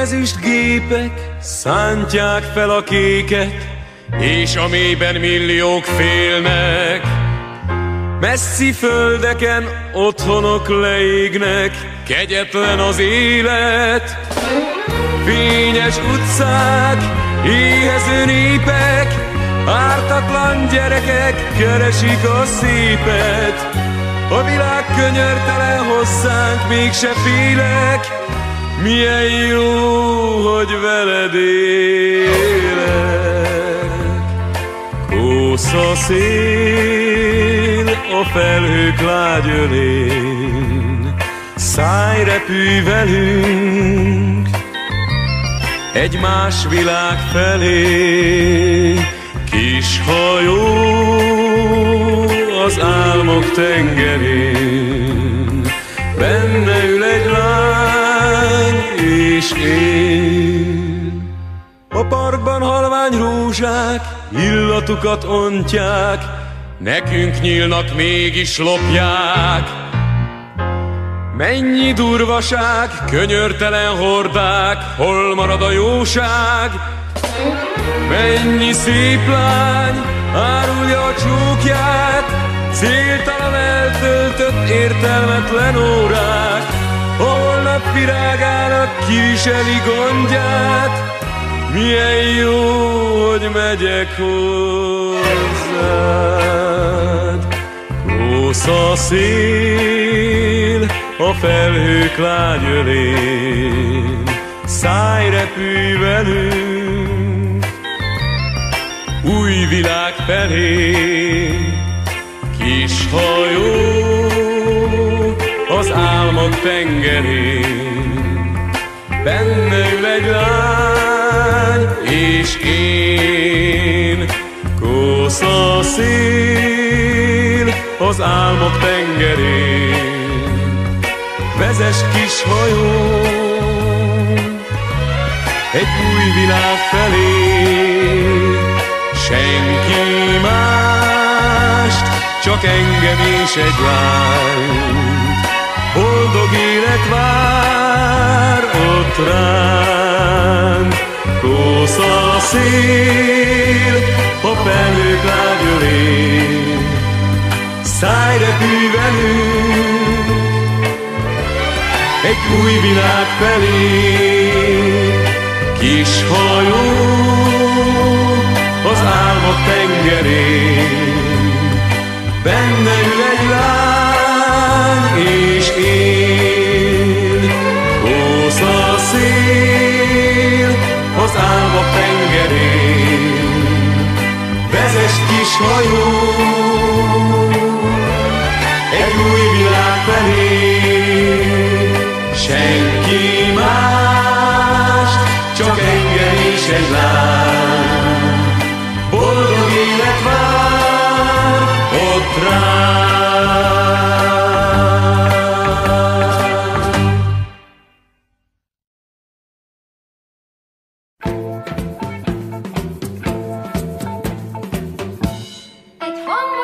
ezüst gépek szántják fel a kéket, és a mélyben milliók félnek. Messzi földeken otthonok leégnek, kegyetlen az élet. Fényes utcák, éhező népek, ártatlan gyerekek keresik a szépet. A világ könyörtelen hozzánk, mégse félek, milyen jó, hogy veled élek. Kósz a szél a felhők lágy ölén, szállj, repülj velünk egy más világ felé. Kis hajó az álmok tengerén, benne ül egy lány és én. A parkban halvány rózsák illatukat ontják, nekünk nyílnak, mégis lopják. Mennyi durvaság, könyörtelen hordák, hol marad a jóság? Mennyi szép lány árulja a csókját, céltalan eltöltött értelmetlen órák. A holnap virágának kiviseli gondját, milyen jó, hogy megyek hozzád. Kósz a szél a felhők lágy ölén, szállj, repülj velünk új világ felé. Kis hajó az álmok tengerén, benne ül egy lány és én. Kósz a szél az álmok tengerén, vezess kis hajó egy új világ felé. Senki mást, csak engem és egy lányt, boldog élet vár ott ránk. Kósz a szél a felhők lágy ölén, szállj, repülj velünk egy új világ felé. Kis hajó az álmok tengerén, benne ül egy lány és én. Kósz a szél az álmok tengerén, vezess kis hajó egy új világ felé. Senki mást, csak engem és egy lány, boldog élet vár ott ránk. Egy hangos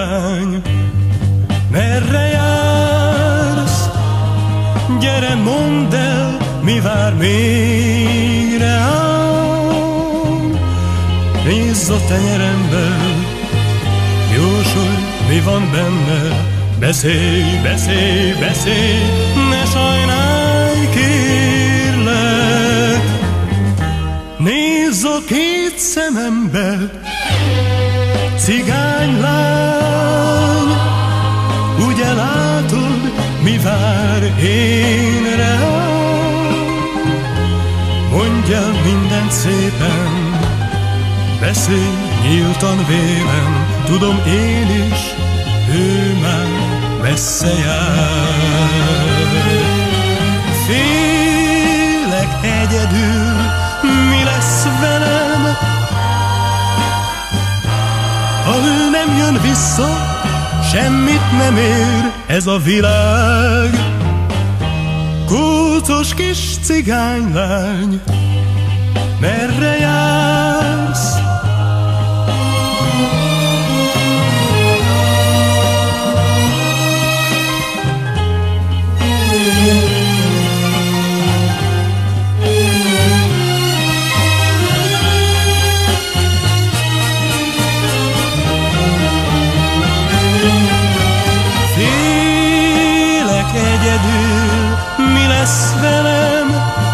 cigány, merre jársz? Gyere, mondd el, mi vár még rám. Nézz a tenyerembe, jósolj, mi van benne. Beszélj, beszélj, beszélj, ne sajnálj, kérlek. Nézz a két szemembe, cigánylány, ugye látod, mi vár én rám? Mondj el mindent szépen, beszélj nyíltan vélem, tudom én is, ő már messze jár. Félek egyedül, mi lesz velem, ha ő nem jön vissza, semmit nem ér ez a világ. Kócos kis cigánylány, merre jársz? Egyedül, mi lesz velem,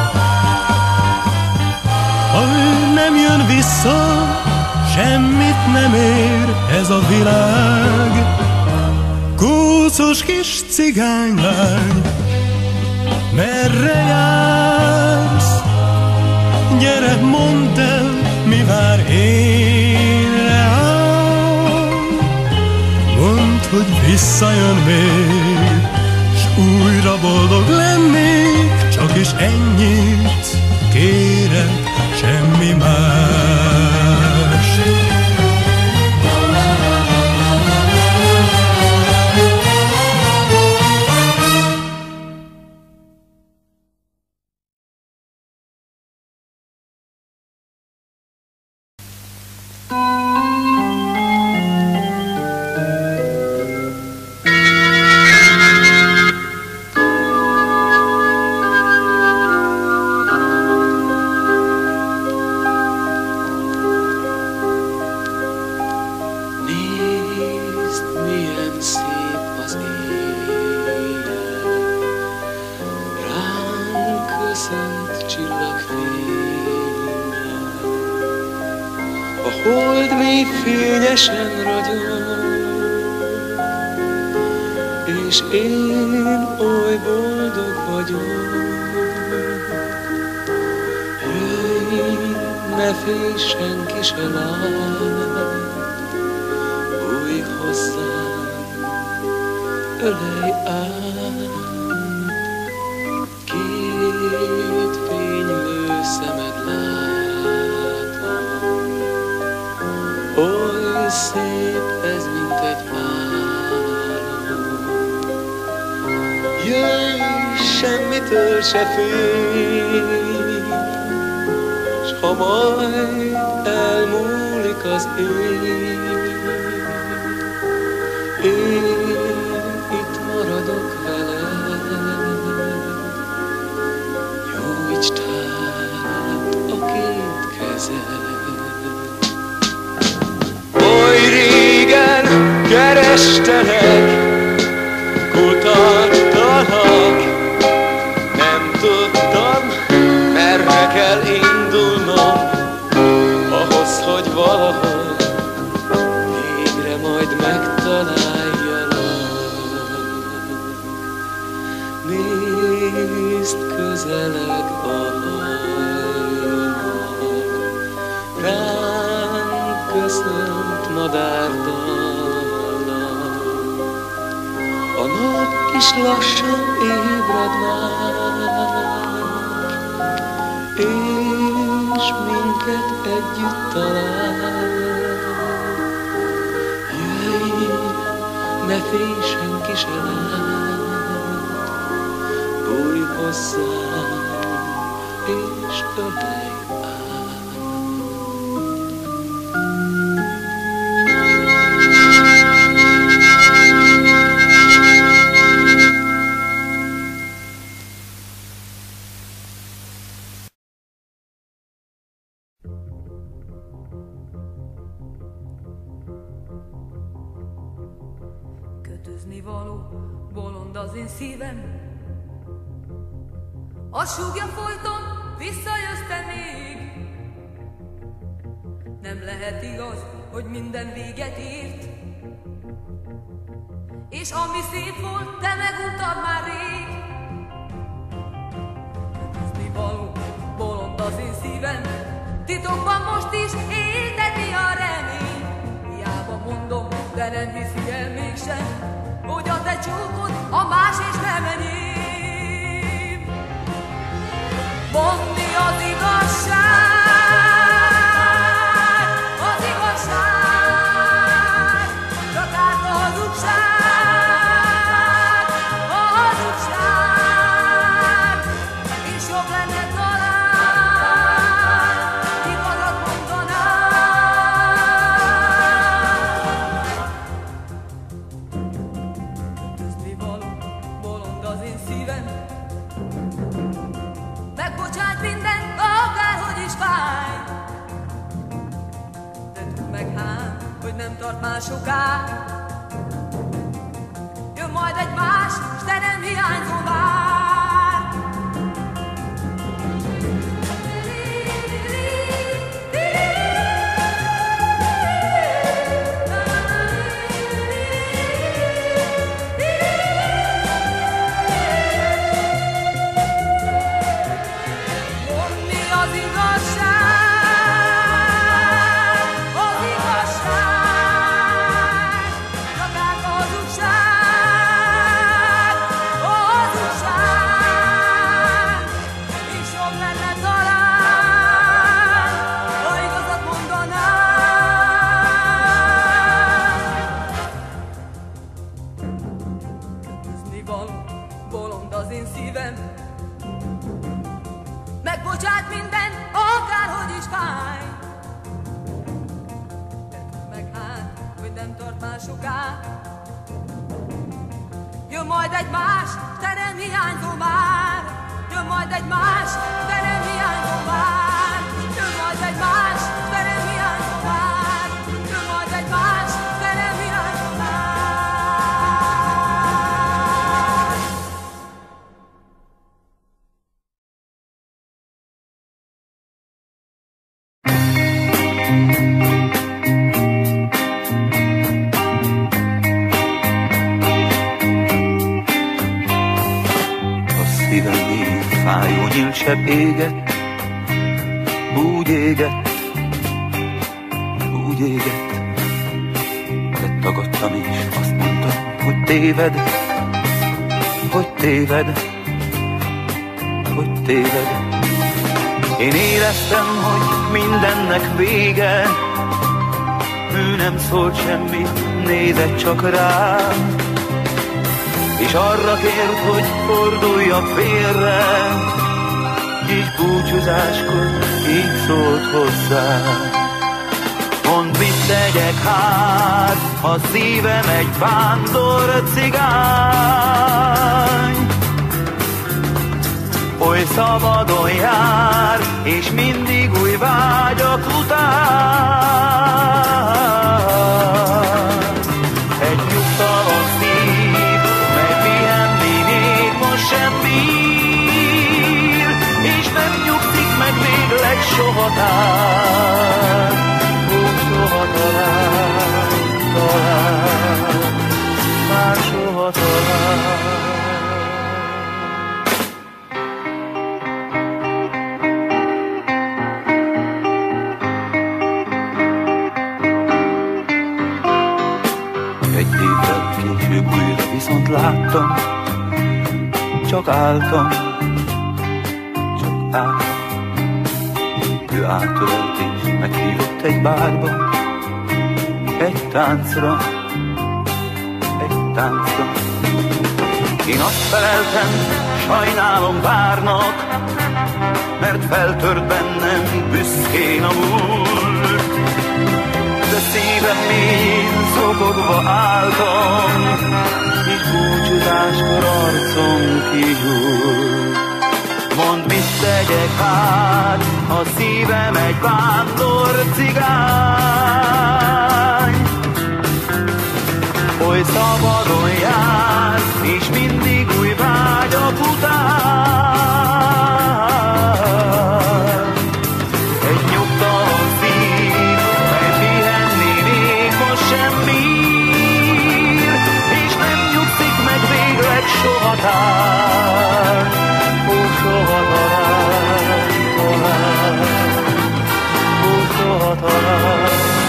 ha ő nem jön vissza, semmit nem ér ez a világ. Kócos kis cigánylány, merre jársz? Gyere, mondd el, mi vár én rám. Mondd, hogy visszajön még, újra boldog lennék, csak is ennyit kérek, semmi más. És én oly boldog vagyok. Jöjj, ne félj, senki se lát, bújj hozzám, ölelj át. Két fénylő szemed látom, oly szép ez, mint egy jöjj, semmitől se félj, s ha majd elmúlik az év, én itt maradok veled. Nyújtsd hát a két kezed. Oly régen kerestelek, kutattalak, nem tudtam, merre kell indulnom, ahhoz, hogy valahol végre majd megtaláljalak. Nézd, közeleg a hajnal, ránk köszönt madárdallal. A nap is lassan ébred már, és minket együtt talál. Jöjj, ne félj, senki se lát, bújj hozzám, és ölelj át. Kötözni való, bolond az én szívem. A súgja folyton, visszajössz te még. Nem lehet igaz, hogy minden véget ért, és ami szép volt, te meguntad már rég. Kötözni való, bolond az én szívem. Titokban most is élteti a remény. Hiába mondom, de nem hiszi el mégsem, hogy a te csókod a más és nem enyém. Mondd, mi az igazság, az igazság, csak át a hazugság, a hazugság, és jobb lenne talán, igazat mondanám. Kötözni való, bolond az én szívem. Megbocsát mindent, akárhogy is fáj, de tudd meg hát, hogy nem tart már soká. Jön majd egy más, s te nem hiányzol már. Bolond az én szívem. Megbocsát minden, akárhogy is fáj, de tudd meg hát, hogy nem tart már soká. Jön majd egy más, te nem hiányzol már. Jön majd egy más, te nem hiányzol már. Jön majd egy más, te nem hiányzol már. Jön majd egy más, te nem hiányzol már. Fájó nyílsebb égett, úgy égett, úgy égett. De tagadtam és azt mondtam, hogy téved, hogy téved, hogy téved. Én éreztem, hogy mindennek vége, ő nem szólt semmit, nézett csak rám, és arra kért, hogy forduljak félre, így búcsúzáskor így szólt hozzám. Mondd, mit tegyek hát, a szívem egy vándor cigány, oly szabadon jár, és mindig új vágyak után. Egy nyugtalan szív, mely pihenni még most sem bír, és nem nyugszik meg végleg soha tán. Ó, soha talán, talán, már soha talán. Egy évvel később újra viszont láttam, csak álltam, csak álltam. Ő átölelt és meghívott egy bárba, egy táncra, egy táncra. Én azt feleltem, sajnálom várnak, mert feltört bennem büszkén a múlt. De szívem mélyén szokogva álltam, és búcsúzáskor arcom kigyúlt. Mondd, mit tegyek hát, a szívem egy vándor cigány, oly szabad szabadon jár, és mindig új vágyak után. Egy nyugtalan szív, mely pihenni még most sem bír, és nem nyugszik meg végleg soha tán. Ó, soha talán, talán, ó, soha talán.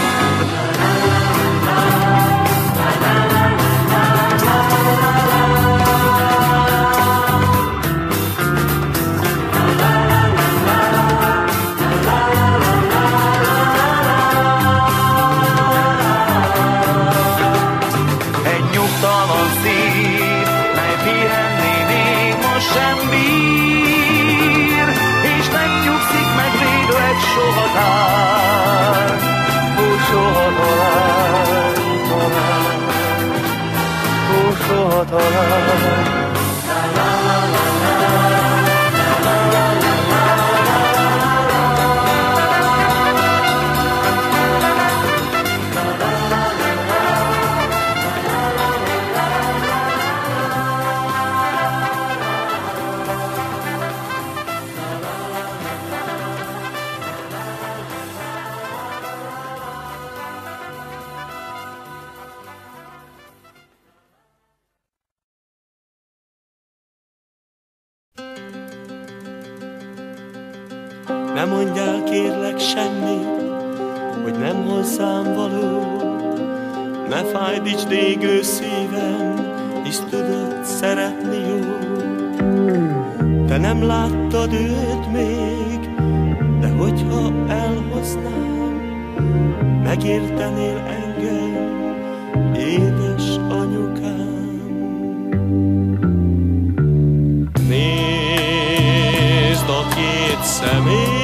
Soha talán, ó, soha talán, talán, ó, soha talán. Ne mondjál kérlek semmit, hogy nem hozzám való. Ne fájdítsd égő szívem, hisz tudod szeretni jó. Te nem láttad őt még, de hogyha elhoznám, megértenél engem, édes anyukám. Nézd a két szemét,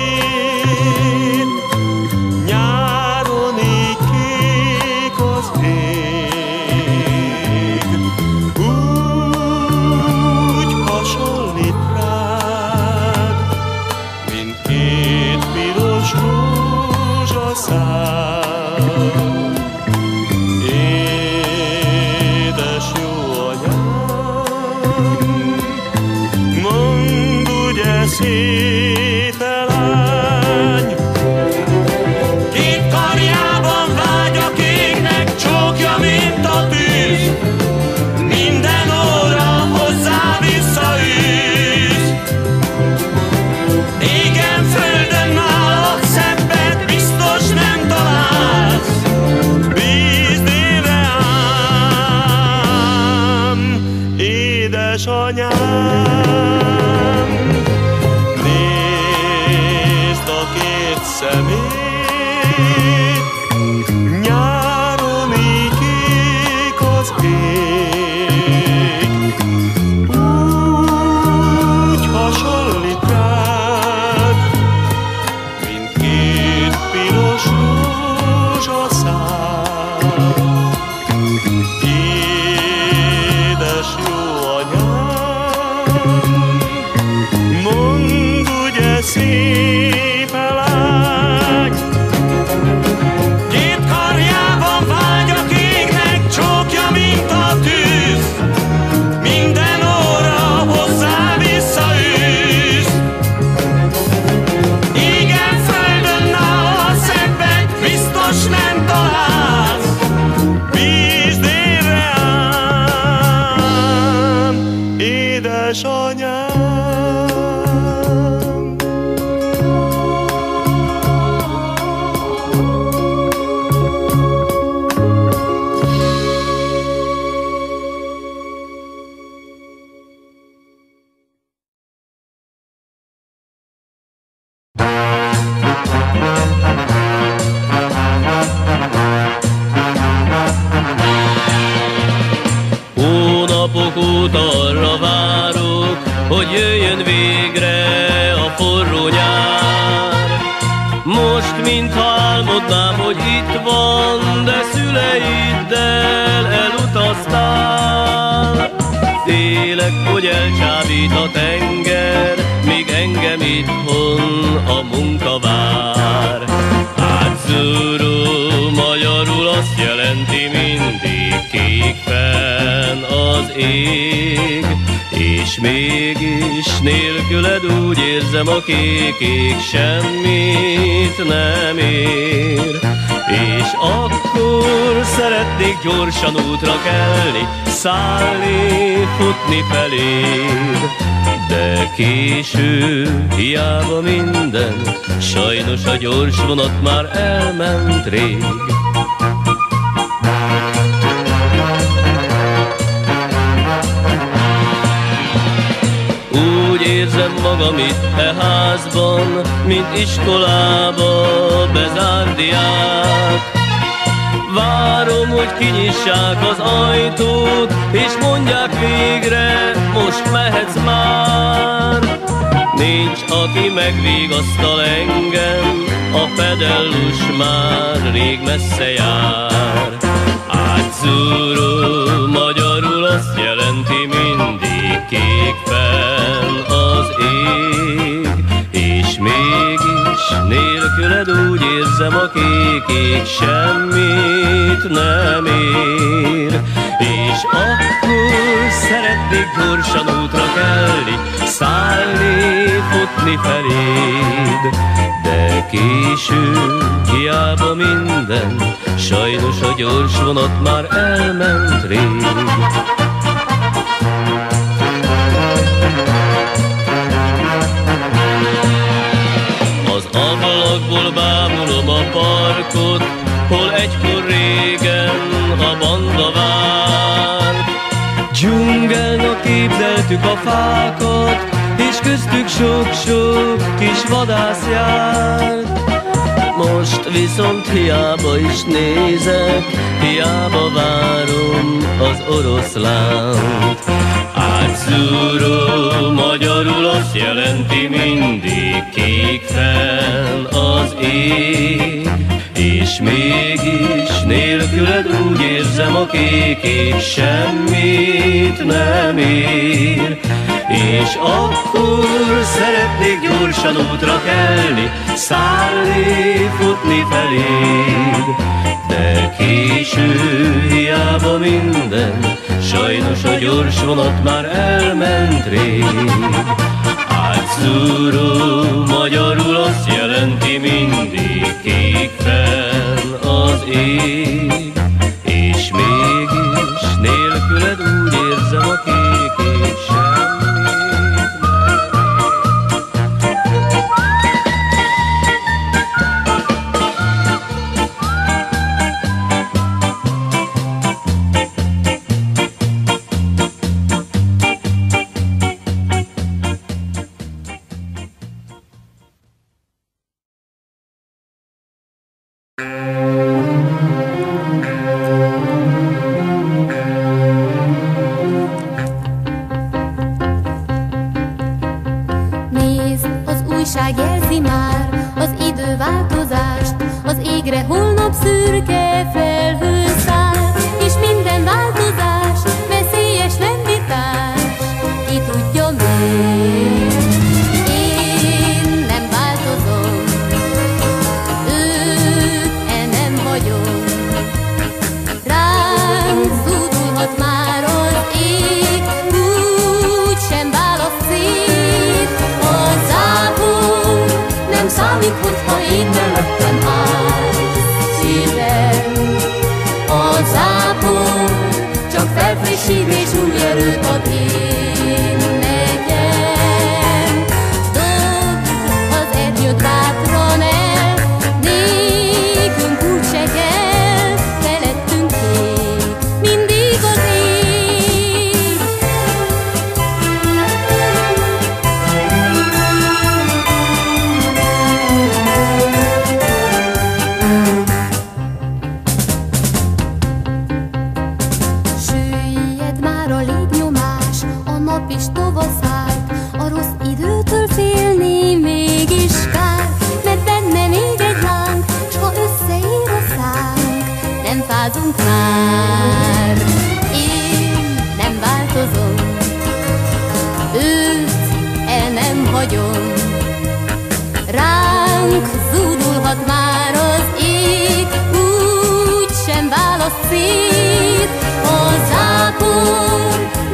édes jó anyám, mondd, ugye szép-e lány, két karjában vágyak égnek, csókja, mint a tűz, minden óra hozzá visszaűz. Égen, földön nálad szebbet biztos nem találsz, bízd én rám, édes anyám. Nézd a két szemét, nyáron így kék az ég, úgy hasonlít rád, mint két piros rózsaszál. Édes jó anyám, mondd, ugye szép-e lány, két karjában vágyak égnek, csókja, mint a tűz, minden óra hozzá visszaűz. Igen, földön nála szebbet biztos nem találsz, bízd én rám, édes anyám. Hónapok óta arra várok, hogy jöjjön végre a forró nyár. Most, mintha álmodnám, hogy itt van, de szüleiddel elutaztál. Félek, hogy elcsábít a tenger, míg engem itthon a munka vár. Átszúró magyarul azt jelenti mindig kék fel. ég, és mégis nélküled úgy érzem a kék ég semmit nem ér. És akkor szeretnék gyorsan útra kelni, szállni, futni feléd. De késő, hiába minden, sajnos a gyors vonat már elment rég. Úgy érzem magam itt e házban, mint iskolába bezárt diák. Várom, hogy kinyissák az ajtót, és mondják végre, most mehetsz már. Nincs, aki megvigasztal engem, a pedellus már rég messze jár. Átszúró magyarul azt jelenti mindig kék fenn az ég, és mégis nélküled úgy érzem a kék ég semmit nem ér. És akkor szeretnék gyorsan útra kelni, szállni, futni feléd. De késő, hiába minden, sajnos a gyors vonat már elment rég. Az ablakból bámulom a parkot, hol egykor régen a banda várt. Dzsungelnak képzeltük a fákat, és köztük sok-sok kis vadász járt. Most viszont hiába is nézek, hiába várom az oroszlánt. Átszúró magyarul azt jelenti mindig kék fenn az ég, és mégis nélküled úgy érzem a kék ég semmit nem ér. És akkor szeretnék gyorsan útra kelni, szállni, futni feléd. De késő, hiába minden, sajnos a gyors vonat már elment rég. Átszúró magyarul azt jelenti mindig kék fenn az ég, és mégis nélküled úgy érzem a kék ég semmit.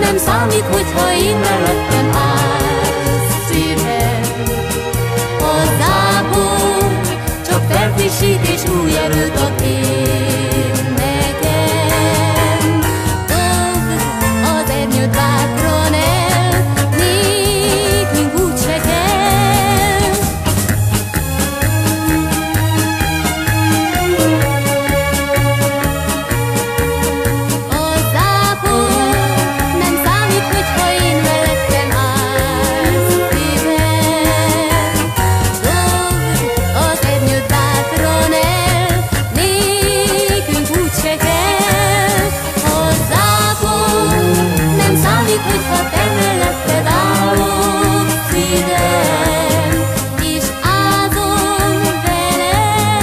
nem számít, hogyha én mellettem állsz, szívem. Hozzából csak felfrissít és új erőt ad én nekem. Dobd az ernyőt bátran el, nékünk úgyse kell. Hozzából nem számít, hogyha én mellettem állsz, szívem. Dobd az ernyőt bátran el, nékünk úgyse kell. Hozzából nem számít, hogyha te melletted állok, szívem, és áldom veled.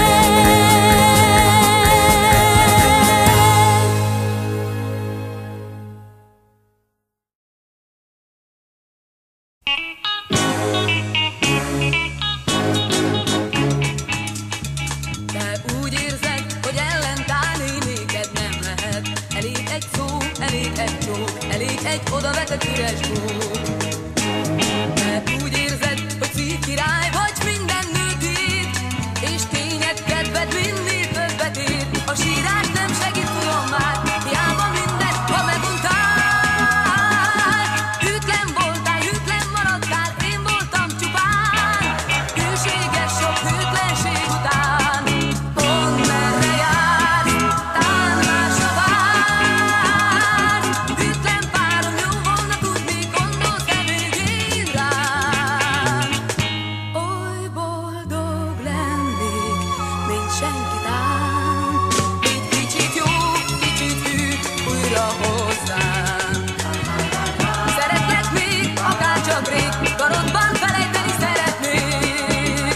Te úgy érzed, hogy ellentállni néked nem lehet. Elég egy szó, elég egy csók, elég egy odavetett üres bók. Te úgy érzed, hogy szívkirály vagy minden nőt ír, és tényed kedved minél többet ér. A sírás nem segít, tudom már, hiába mindent, ha meguntál. Hűtlen voltál, hűtlen maradtál, én voltam csupán. Hűséges sok hűtlenség után. Pont merre jársz, tán másra vársz. Hűtlen párom, jó volna tudni, gondolsz-e végén rám. Oly boldog lennék, mint senki tán. Egy kicsit jó, kicsit hű, újra hozzám. Szeretlek még, akárcsak rég, karodban felejteni szeretnék.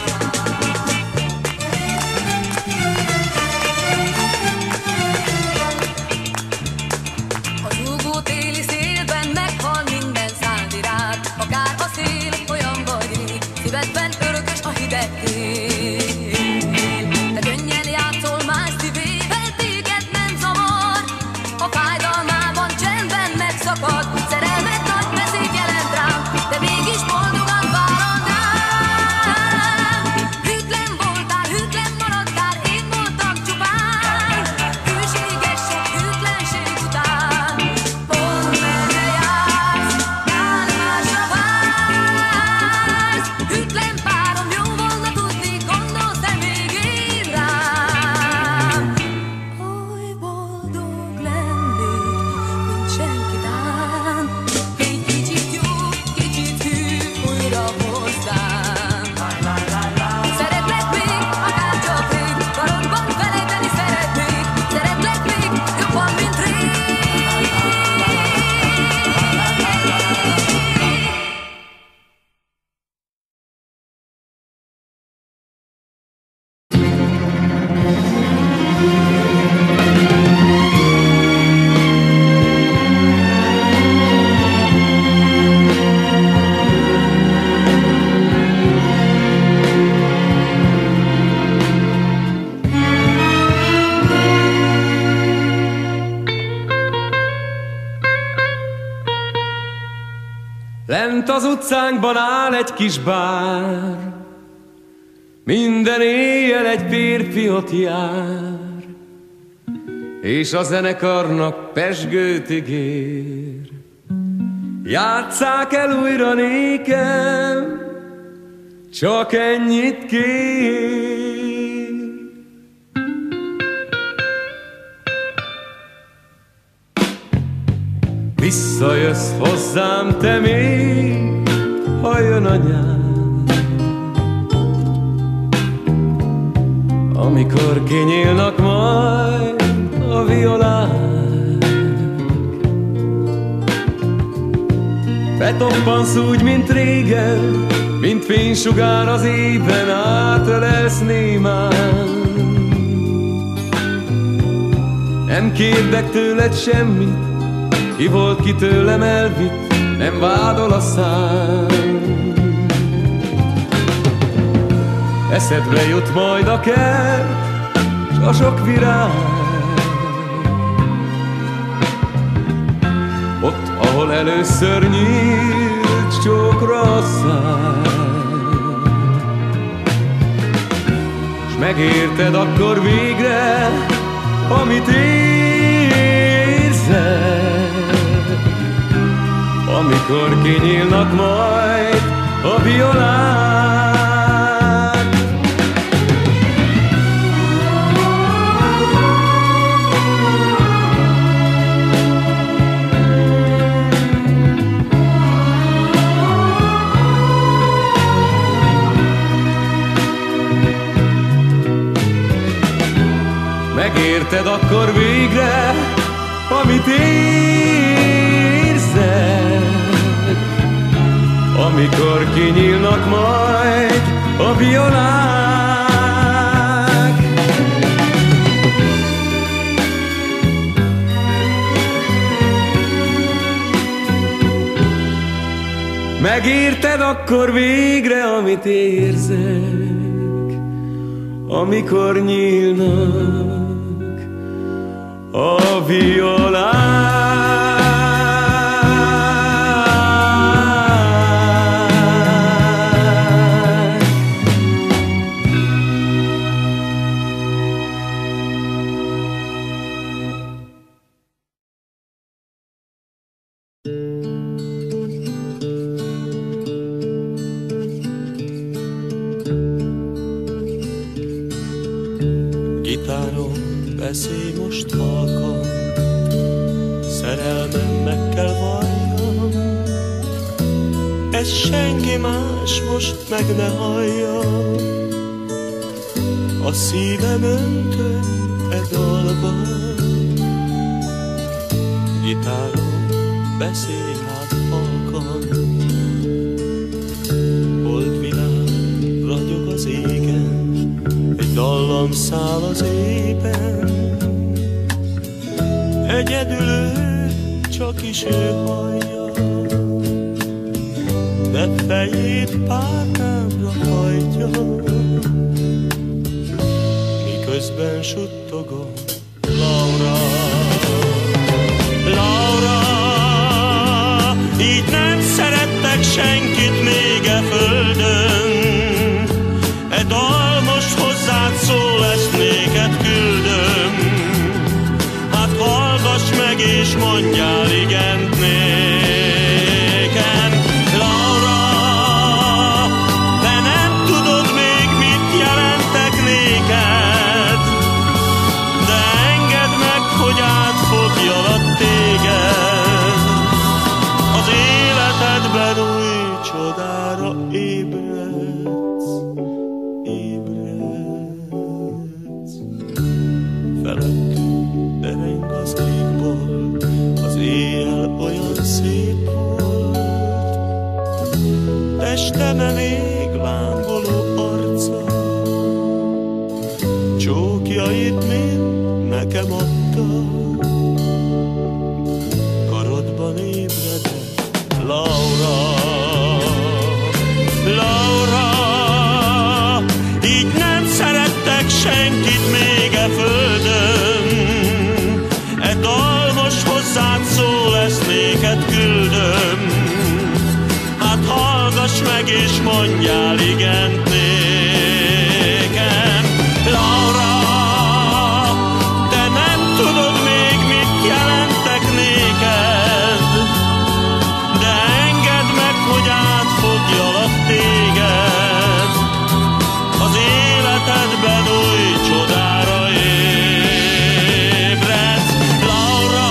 A zúgó téli szélben meghal minden szánvirág, akár a szél olyan vagy rég, szívedben örökös a hideg tél. Te könnyen játszol más szívével, téged nem zavar, a fájdalmában csendben megszakad. Szerelmed nagy veszélyt jelent rám, de mégis boldogan várod rám. Hűtlen voltál, hűtlen maradtál, én voltam csupán. Hűséges sok hűtlenség után. Pont merre jársz, tán másra vársz. Hűtlen párom, jó volna tudni, gondolsz-e még én rám. Oly boldog lennék, mint senki tán. Egy kicsit jó, kicsit hű, újra hozzám. Szeretlek még, akárcsak rég, karodban felejteni szeretnék. Szeretlek még, jobban, mint rég. Lent az utcánkban áll egy kis bár, minden éjjel egy férfiot jár, és a zenekarnak pezsgőt ígér. Játsszák el újra nékem, csak ennyit kér. Visszajössz hozzám te még, ha jön a nyár, amikor kinyílnak majd a violák. Betoppansz úgy, mint régen, mint fénysugár az ében, átölelsz némán. Nem kérdek tőled semmit, ki volt, ki tőlem elvitt, nem vádol a szám. Eszedbe jut majd a kert, s a sok virág. ott, ahol először nyílt csókra a szád. S megérted akkor végre, amit érzed, amikor kinyílnak majd a violák. Megérted akkor végre, amit érzed, amikor kinyílnak majd a violák. Megérted akkor végre, amit érzek, amikor nyílnak a violák. Gitárom, beszélj most halkan, szerelmem meg kell valljam, ezt senki más most meg ne hallja. A szívem öntött e dalban. Gitárom, beszélj hát halkan, bold világ ragyog az égen, egy dallam száll az ében. Egyedül ő, csak is ő hallja, de fejét párnámra hajtja, miközben suttogom. Laura, Laura, így nem szerettek senkit még e földön. E dal most hozzád szól, ezt néked küldöm. Hát hallgass meg és mondjál igent nékem. Laura, te nem tudod még, mit jelentek néked, de engedd meg, hogy átfogjalak téged. Az életedben új csodára ébredsz, ébredsz. Felettünk dereng az égbolt, az éjjel olyan szép volt, testemen ég lángoló arca, csókjait mind nekem adta, karodban ébredett. Laura, Laura, így nem szerettek senkit még e földön. E dal most hozzád szól, ezt néked küldöm. Hát hallgass meg és mondjál igent nékem. Laura, te nem tudod még, mit jelentek néked, de engedd meg, hogy átfogjalak téged. Az életedben új csodára ébredsz. Laura,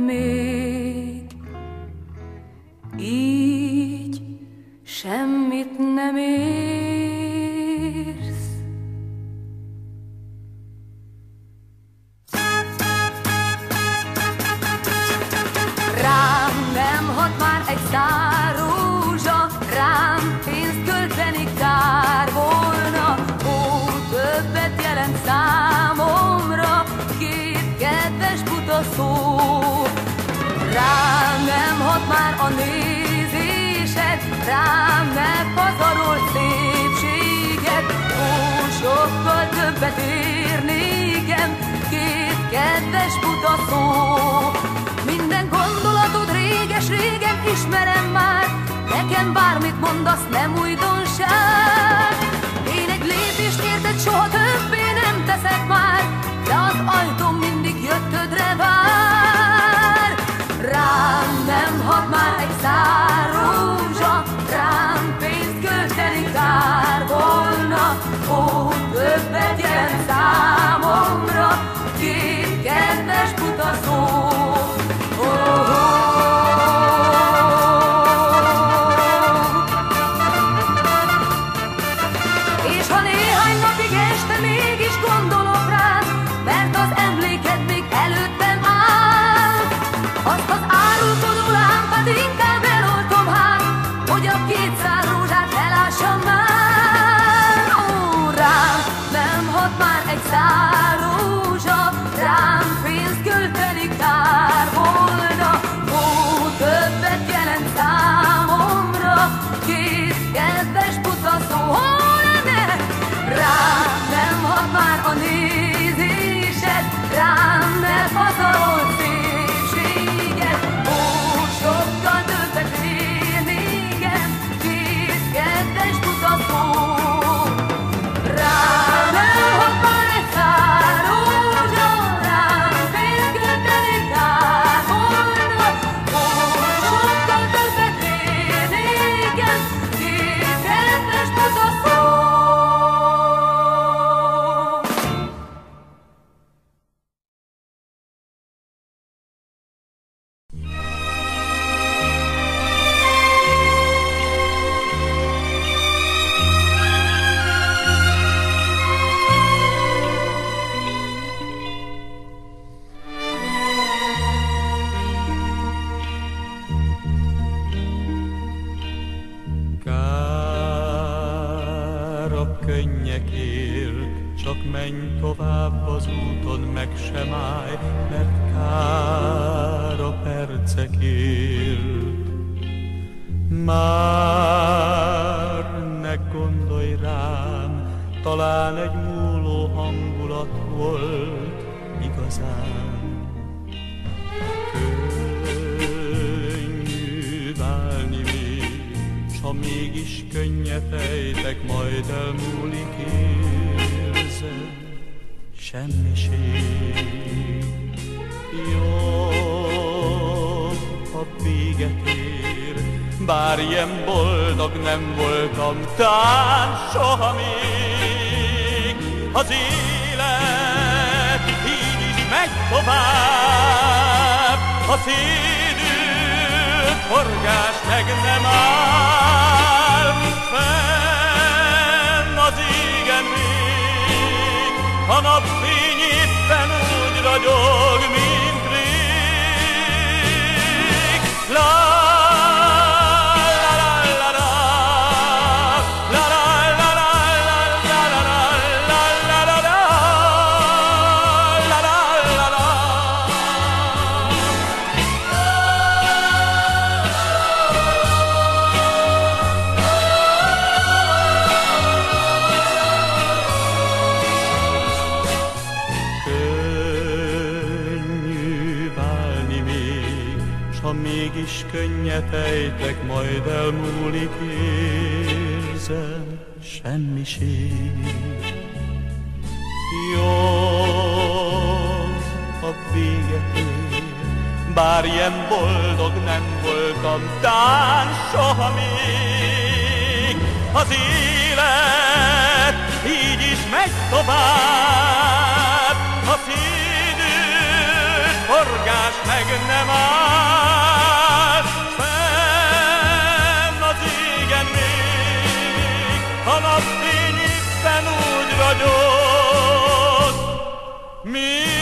még, így semmit nem érsz. Rám nem hat már egy szár rózsa, rám pénzt költeni kár volna. Ó, többet jelent számomra két kedves buta szó. Rám nem hat már a nézésed, rám ne pazarolt szépséget. Ó, sokkal többet ér nékem két kedves buta szó. Minden gondolatod réges-régen ismerem már, nekem bármit mondasz, nem újdonság. Én egy lépést érted, soha többé nem teszek már, de az ajtóm mindig jöttödre vár. Rám nem hat már egy szár rózsa, rám pénzt költeni kár volna. Ó, többet jelent számomra két kedves buta szó. És ha néhány napig este mégis gondolok rád, mert az emléked még előttem áll, azt az árulkodó lámpát inkább eloltom hát, hogy a 200 rózsát elássam már. Ó, rám nem hat már egy szár rózsa, rám pénzt költeni kár volna. Ó, többet jelent számomra két kedves buta szó. Rám nem hat már a nézésed, rám ne pazarolt szépséget. Ó, sokkal többet ér nékem két kedves buta szó. Rám nem hat már egy szár rózsa, rám pénzt költeni kár volna. Ó, sokkal többet ér nékem két kedves buta szó. Kár a könnyekért, csak menj tovább az úton, meg sem állj, mert kár a percekért. Már ne gondolj rám, talán egy múló hangulat volt igazán. Könnyű válni még, s ha mégis könnyet ejtek, majd elmúlik, érzed, semmiség. Jobb, ha véget ér, bár ilyen boldog nem voltam tán soha még. Az élet így is megy tovább, a szédült forgás meg nem áll. Fenn az égen még, a napfény éppen úgy ragyog, mint rég. Ha mégis könnyet ejtek, majd elmúlik, érzed, semmiség. Jobb, ha véget ér, bár ilyen boldog nem voltam tán soha még. Az élet így is megy tovább, a szédült forgás meg nem áll fenn az égen még, a napfény éppen úgy ragyog, mi